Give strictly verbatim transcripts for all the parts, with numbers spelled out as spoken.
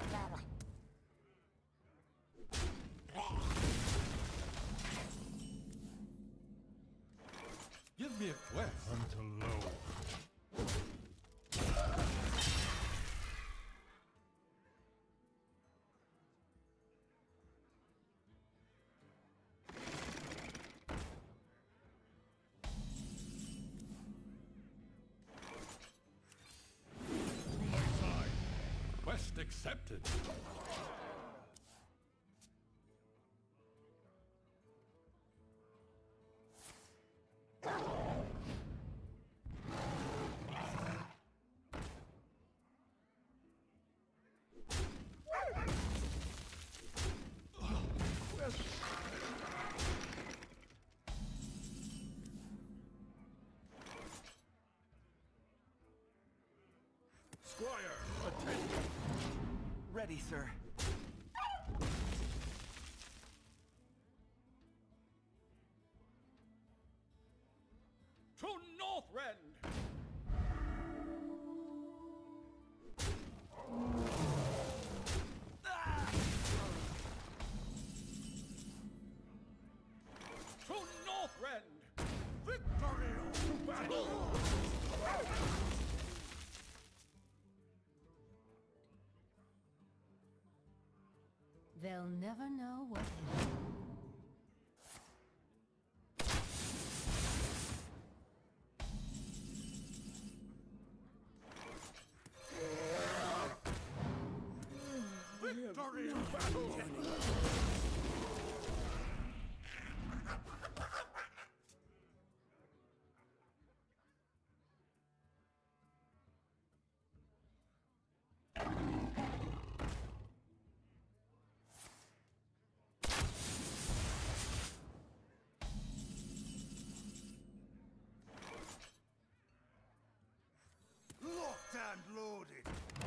Give me a quest. Unto low. Quest accepted. Squire, attention! Ready, sir. To Northrend! To Northrend! Victory! To battle! They'll never know what hit them. Victory in battle! Locked and loaded.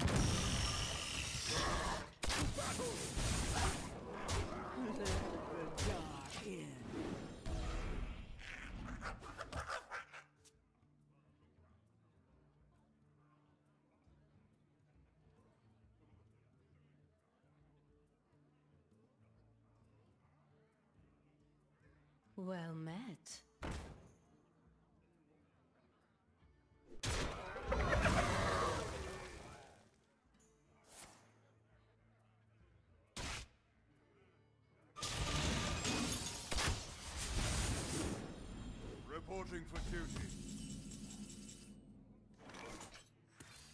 Battle! Let the dark in. Well met. Reporting for duty.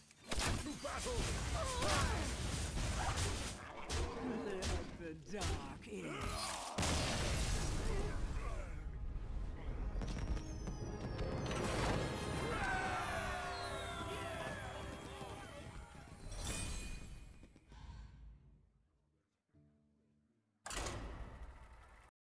To battle! Let the dark